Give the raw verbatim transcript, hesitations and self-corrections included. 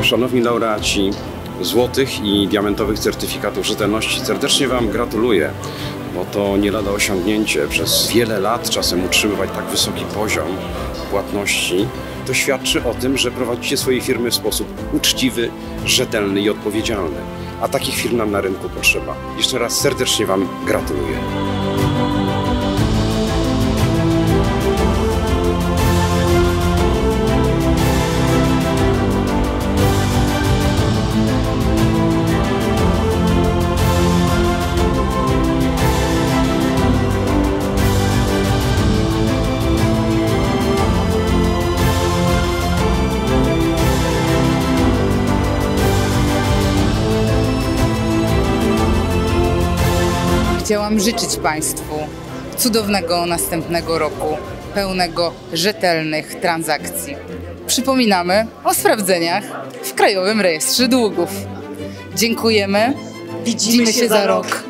Szanowni laureaci złotych i diamentowych certyfikatów rzetelności, serdecznie Wam gratuluję, bo to nie lada osiągnięcie. Przez wiele lat czasem utrzymywać tak wysoki poziom płatności, to świadczy o tym, że prowadzicie swoje firmy w sposób uczciwy, rzetelny i odpowiedzialny. A takich firm nam na rynku potrzeba. Jeszcze raz serdecznie Wam gratuluję. Chciałam życzyć Państwu cudownego następnego roku, pełnego rzetelnych transakcji. Przypominamy o sprawdzeniach w Krajowym Rejestrze Długów. Dziękujemy. Widzimy się za rok.